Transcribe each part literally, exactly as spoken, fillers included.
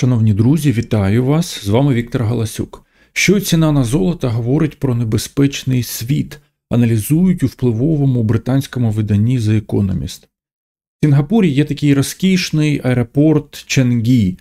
Шановні друзі, вітаю вас! З вами Віктор Галасюк. Що ціна на золото говорить про небезпечний світ, аналізують у впливовому британському виданні The Economist. В Сінгапурі є такий розкішний аеропорт Ченгі,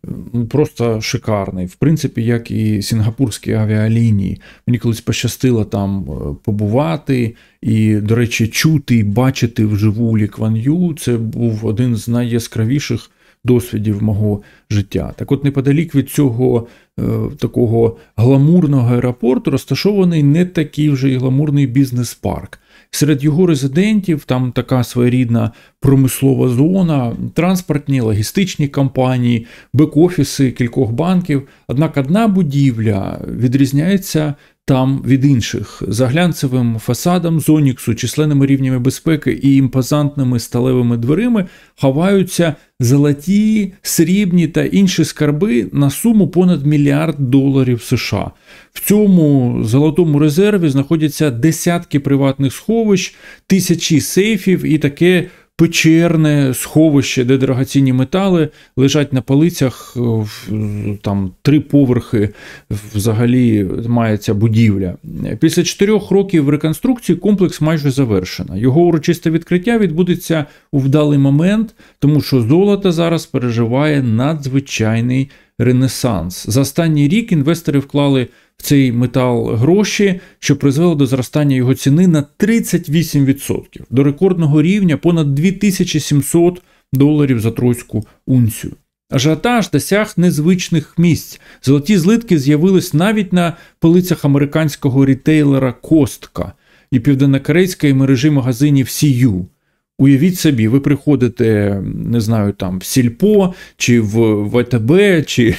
просто шикарний, в принципі, як і сінгапурські авіалінії. Мені колись пощастило там побувати і, до речі, чути і бачити вживу Лі Кван Ю. Це був один з найяскравіших досвідів мого життя. Так от, неподалік від цього е, такого гламурного аеропорту розташований не такий вже й гламурний бізнес-парк. Серед його резидентів там така своєрідна промислова зона, транспортні, логістичні компанії, бек-офіси кількох банків. Однак одна будівля відрізняється там від інших. За глянцевим фасадом Зоніксу, численними рівнями безпеки і імпозантними сталевими дверима ховаються золоті, срібні та інші скарби на суму понад мільярд доларів США. В цьому золотому резерві знаходяться десятки приватних сховищ, тисячі сейфів і таке печерне сховище, де дорогоцінні метали лежать на полицях, там три поверхи взагалі має ця будівля. Після чотирьох років реконструкції комплекс майже завершено. Його урочисте відкриття відбудеться у вдалий момент, тому що золото зараз переживає надзвичайний ренесанс. За останній рік інвестори вклали в цей метал гроші, що призвело до зростання його ціни на тридцять вісім відсотків, до рекордного рівня понад дві тисячі сімсот доларів за тройську унцію. Ажіотаж досяг незвичних місць. Золоті злитки з'явились навіть на полицях американського рітейлера Костка і південнокорейської мережі магазинів Сі Ю. Уявіть собі, ви приходите, не знаю, там в Сільпо, чи в Ве Те Бе, чи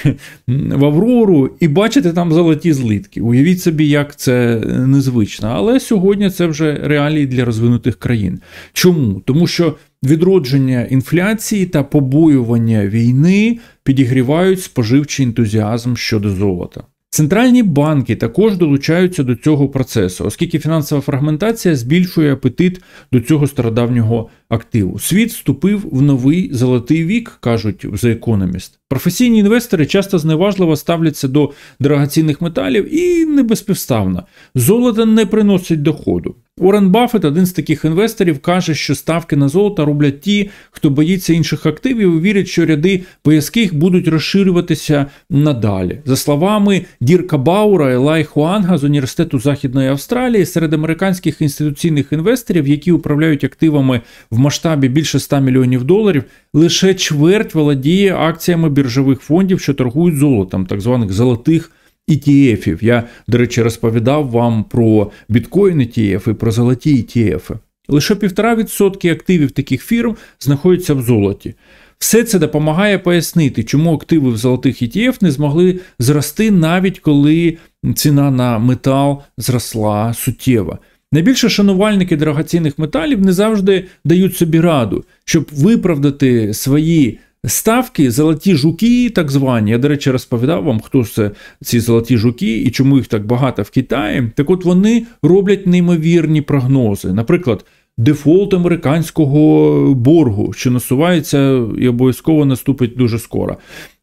в Аврору і бачите там золоті злитки. Уявіть собі, як це незвично. Але сьогодні це вже реалії для розвинутих країн. Чому? Тому що відродження інфляції та побоювання війни підігрівають споживчий ентузіазм щодо золота. Центральні банки також долучаються до цього процесу, оскільки фінансова фрагментація збільшує апетит до цього стародавнього активу. Світ вступив в новий золотий вік, кажуть в The Economist. Професійні інвестори часто зневажливо ставляться до дорогоцінних металів і не безпідставно. Золото не приносить доходу. Уоррен Баффет, один з таких інвесторів, каже, що ставки на золото роблять ті, хто боїться інших активів і вірять, що ряди боязких будуть розширюватися надалі. За словами Дірка Баура і Лай Хуанга з Університету Західної Австралії, серед американських інституційних інвесторів, які управляють активами в масштабі більше ста мільйонів доларів, лише чверть володіє акціями біржових фондів, що торгують золотом, так званих золотих і ті ефів. Я, до речі, розповідав вам про біткоін і ті еф і про золоті і ті ефи. Лише півтора відсотки активів таких фірм знаходяться в золоті. Все це допомагає пояснити, чому активи в золотих і ті еф не змогли зрости, навіть коли ціна на метал зросла суттєво. Найбільше шанувальники дорогоцінних металів не завжди дають собі раду, щоб виправдати свої ставки, золоті жуки, так звані. Я, до речі, розповідав вам, хто ж це ці золоті жуки і чому їх так багато в Китаї. Так от вони роблять неймовірні прогнози. Наприклад, дефолт американського боргу, що насувається і обов'язково наступить дуже скоро.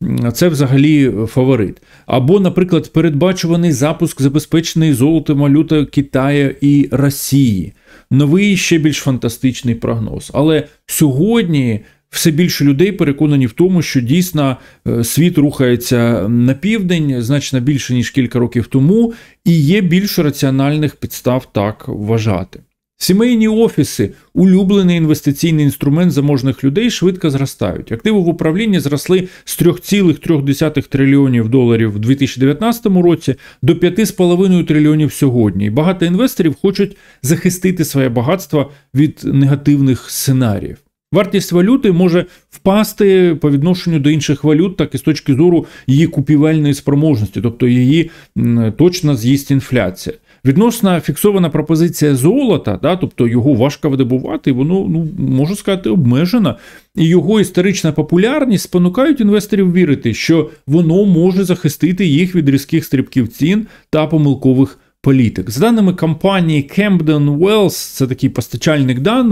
Це взагалі фаворит. Або, наприклад, передбачуваний запуск забезпеченої золотом валюти Китаю і Росії. Новий, ще більш фантастичний прогноз. Але сьогодні все більше людей переконані в тому, що дійсно світ рухається на південь, значно більше, ніж кілька років тому, і є більше раціональних підстав так вважати. Сімейні офіси, улюблений інвестиційний інструмент заможних людей, швидко зростають. Активи в управлінні зросли з три цілих три десятих трильйонів доларів в дві тисячі дев'ятнадцятому році до п'ять цілих п'ять десятих трильйонів сьогодні. І багато інвесторів хочуть захистити своє багатство від негативних сценаріїв. Вартість валюти може впасти по відношенню до інших валют, так і з точки зору її купівельної спроможності, тобто її точно з'їсть інфляція. Відносно фіксована пропозиція золота, да, тобто його важко видобувати, воно, ну, можу сказати, обмежено. І його історична популярність спонукають інвесторів вірити, що воно може захистити їх від різких стрибків цін та помилкових політик. За даними компанії Camden Wells, це такий постачальник даних,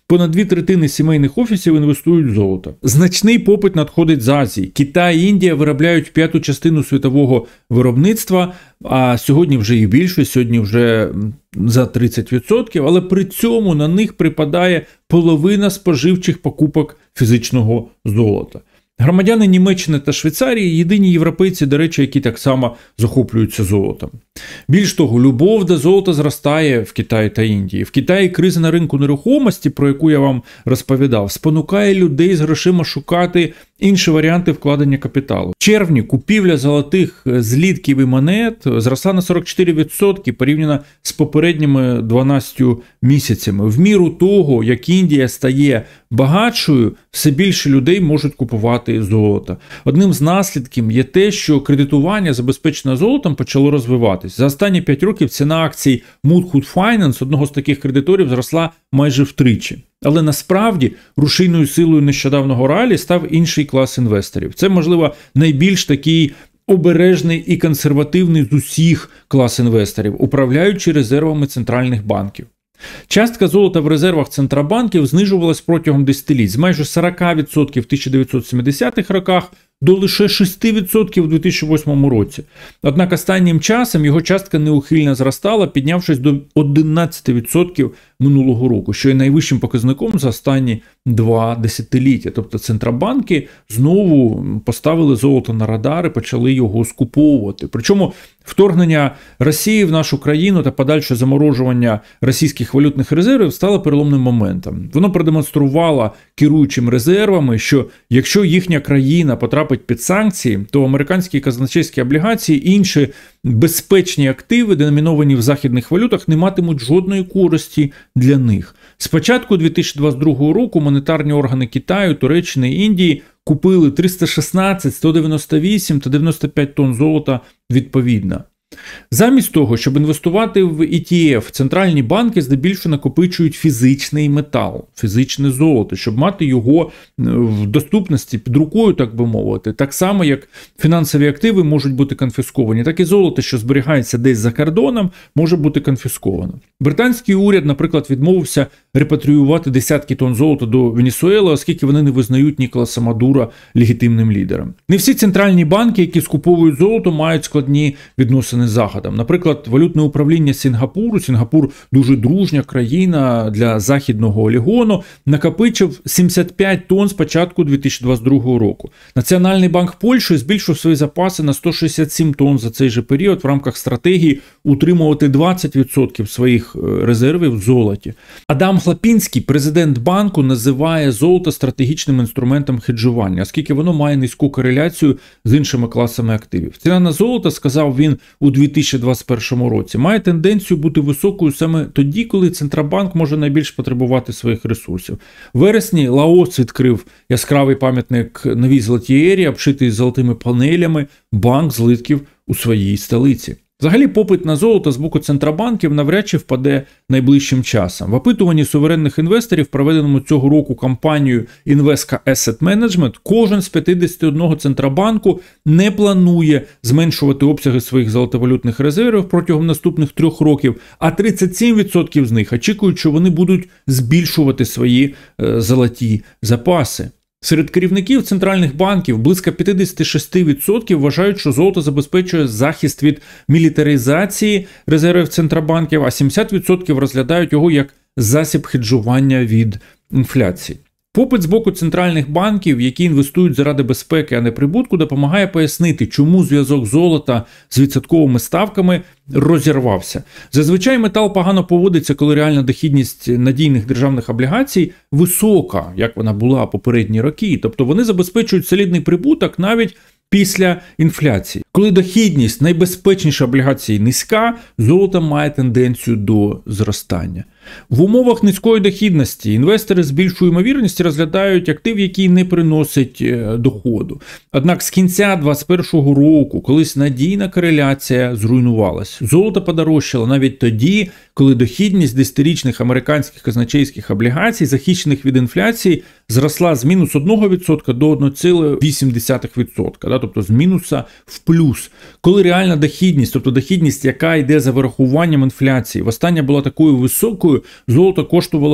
Понад дві третини сімейних офісів інвестують в золото. Значний попит надходить з Азії. Китай і Індія виробляють п'яту частину світового виробництва, а сьогодні вже і більше, сьогодні вже за тридцять відсотків, але при цьому на них припадає половина споживчих покупок фізичного золота. Громадяни Німеччини та Швейцарії – єдині європейці, до речі, які так само захоплюються золотом. Більш того, любов до золота зростає в Китаї та Індії. В Китаї криза на ринку нерухомості, про яку я вам розповідав, спонукає людей з грошима шукати інші варіанти вкладення капіталу. В червні купівля золотих злітків і монет зросла на сорок чотири відсотки порівняно з попередніми дванадцятьма місяцями. В міру того, як Індія стає багатшою, все більше людей можуть купувати золото. Одним з наслідків є те, що кредитування, забезпечене золотом, почало розвиватись. За останні п'ять років ціна акцій Muthoot Finance, одного з таких кредиторів, зросла майже втричі. Але насправді рушійною силою нещодавнього ралі став інший клас інвесторів. Це, можливо, найбільш такий обережний і консервативний з усіх клас інвесторів, управляючи резервами центральних банків. Частка золота в резервах центробанків знижувалась протягом десятиліть з майже сорок відсотків в тисяча дев'ятсот сімдесятих роках до лише шість відсотків у дві тисячі восьмому році. Однак останнім часом його частка неухильно зростала, піднявшись до одинадцять відсотків минулого року, що є найвищим показником за останні два десятиліття. Тобто центробанки знову поставили золото на радар і почали його скуповувати. Причому вторгнення Росії в нашу країну та подальше заморожування російських валютних резервів стало переломним моментом. Воно продемонструвало керуючим резервами, що якщо їхня країна потрапить під санкції, то американські казначейські облігації і інші безпечні активи, деноміновані в західних валютах, не матимуть жодної користі для них. З початку дві тисячі двадцять другого року монетарні органи Китаю, Туреччини і Індії купили триста шістнадцять, сто дев'яносто вісім та дев'яносто п'ять тонн золота відповідно. Замість того, щоб інвестувати в і ті еф, центральні банки здебільшого накопичують фізичний метал, фізичне золото, щоб мати його в доступності під рукою, так би мовити. Так само, як фінансові активи можуть бути конфісковані, так і золото, що зберігається десь за кордоном, може бути конфісковано. Британський уряд, наприклад, відмовився репатріювати десятки тонн золота до Венесуели, оскільки вони не визнають Ніколаса Мадуро легітимним лідером. Не всі центральні банки, які скуповують золото, мають складні відносини з Заходом. Наприклад, валютне управління Сінгапуру, Сінгапур дуже дружня країна для західного олігону, накопичив сімдесят п'ять тонн з початку дві тисячі двадцять другого року. Національний банк Польщі збільшив свої запаси на сто шістдесят сім тонн за цей же період в рамках стратегії утримувати двадцять відсотків своїх резервів в золоті. Адам Хлапінський, президент банку, називає золото стратегічним інструментом хеджування, оскільки воно має низьку кореляцію з іншими класами активів. Ціна на золото, сказав він у дві тисячі двадцять першому році, має тенденцію бути високою саме тоді, коли Центробанк може найбільш потребувати своїх ресурсів. В вересні Лаос відкрив яскравий пам'ятник новій золотій ері, обшитий золотими панелями, банк злитків у своїй столиці. Взагалі, попит на золото з боку центробанків навряд чи впаде найближчим часом. В опитуванні суверенних інвесторів, проведеному цього року компанією Invesco Asset Management, кожен з п'ятдесят один центробанку не планує зменшувати обсяги своїх золотовалютних резервів протягом наступних трьох років, а тридцять сім відсотків з них очікують, що вони будуть збільшувати свої е, золоті запаси. Серед керівників центральних банків близько п'ятдесят шість відсотків вважають, що золото забезпечує захист від мілітаризації резервів центробанків, а сімдесят відсотків розглядають його як засіб хеджування від інфляції. Попит з боку центральних банків, які інвестують заради безпеки, а не прибутку, допомагає пояснити, чому зв'язок золота з відсотковими ставками розірвався. Зазвичай метал погано поводиться, коли реальна дохідність надійних державних облігацій висока, як вона була попередні роки. Тобто вони забезпечують солідний прибуток навіть після інфляції. Коли дохідність найбезпечнішої облігації низька, золото має тенденцію до зростання. В умовах низької дохідності інвестори з більшою ймовірністю розглядають актив, який не приносить доходу. Однак з кінця двадцять першого року колись надійна кореляція зруйнувалась. Золото подорожчало навіть тоді, коли дохідність десятирічних американських казначейських облігацій, захищених від інфляції, зросла з мінус одного відсотка до одного цілого вісім десятих відсотка, тобто з мінуса в плюс. Коли реальна дохідність, тобто дохідність, яка йде за вирахуванням інфляції, востаннє була такою високою, золото коштувало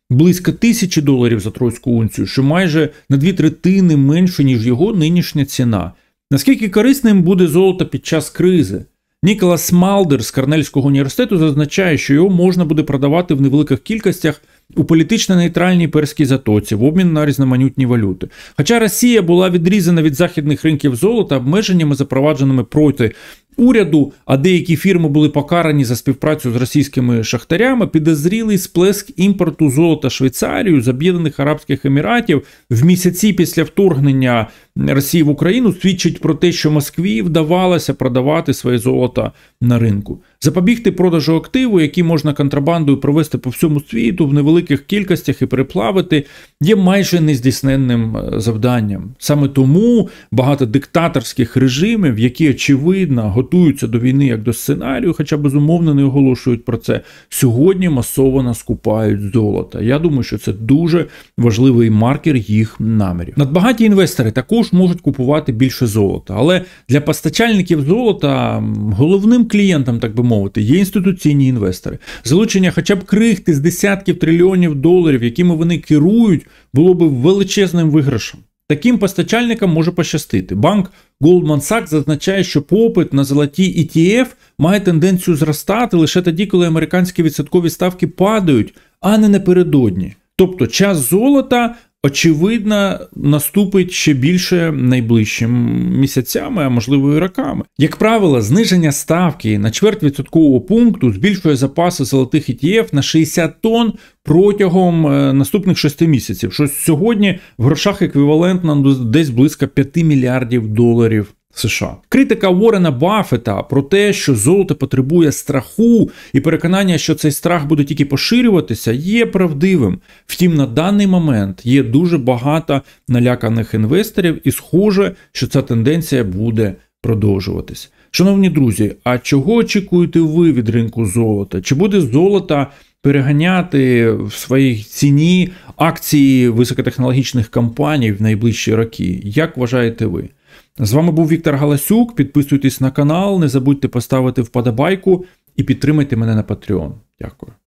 близько тисячі доларів за тройську унцію, що майже на дві третини менше, ніж його нинішня ціна. Наскільки корисним буде золото під час кризи? Ніколас Малдер з Корнельського університету зазначає, що його можна буде продавати в невеликих кількостях у політично нейтральній Перській затоці в обмін на різноманітні валюти. Хоча Росія була відрізана від західних ринків золота обмеженнями, запровадженими проти уряду, а деякі фірми були покарані за співпрацю з російськими шахтарями, підозрілий сплеск імпорту золота Швейцарію з Об'єднаних Арабських Еміратів в місяці після вторгнення Росії в Україну свідчить про те, що Москві вдавалося продавати своє золото на ринку. Запобігти продажу активу, які можна контрабандою провести по всьому світу в невеликих кількостях і переплавити, є майже нездійсненним завданням. Саме тому багато диктаторських режимів, які очевидно готуються до війни як до сценарію, хоча безумовно не оголошують про це, сьогодні масово скупають золото. Я думаю, що це дуже важливий маркер їх намірів. Надбагаті інвестори також можуть купувати більше золота, але для постачальників золота головним клієнтом, так би мовити, є інституційні інвестори. Залучення хоча б крихти з десятків трильйонів доларів, якими вони керують, було б величезним виграшем. Таким постачальникам може пощастити. Банк Goldman Sachs зазначає, що попит на золоті і ті еф має тенденцію зростати лише тоді, коли американські відсоткові ставки падають, а не напередодні. Тобто час золота, очевидно, наступить ще більше найближчими місяцями, а можливо і роками. Як правило, зниження ставки на чверть відсоткового пункту збільшує запаси золотих і ті еф на шістдесят тонн протягом наступних шести місяців, що сьогодні в грошах еквівалентно десь близько п'яти мільярдів доларів США. Критика Уоррена Баффета про те, що золото потребує страху і переконання, що цей страх буде тільки поширюватися, є правдивим. Втім, на даний момент є дуже багато наляканих інвесторів і схоже, що ця тенденція буде продовжуватись. Шановні друзі, а чого очікуєте ви від ринку золота? Чи буде золото переганяти в своїй ціні акції високотехнологічних компаній в найближчі роки? Як вважаєте ви? З вами був Віктор Галасюк. Підписуйтесь на канал, не забудьте поставити вподобайку і підтримайте мене на Patreon. Дякую.